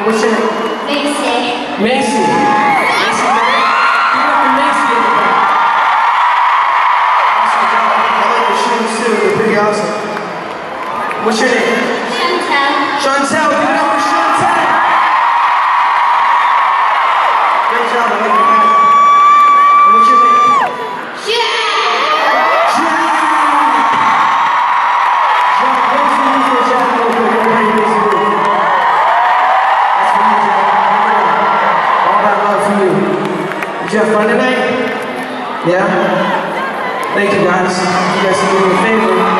What's your name? Macy. Macy. Macy, man. Give it up for Macy in the back. Awesome job. I like the shoes too. They're pretty awesome. What's your name? Chantel. Chantel. Give it up for Chantel. Great job. I like your hat. And what's your name? Jack. Did you have fun tonight? Yeah? Thank you guys. You guys can do me a favor.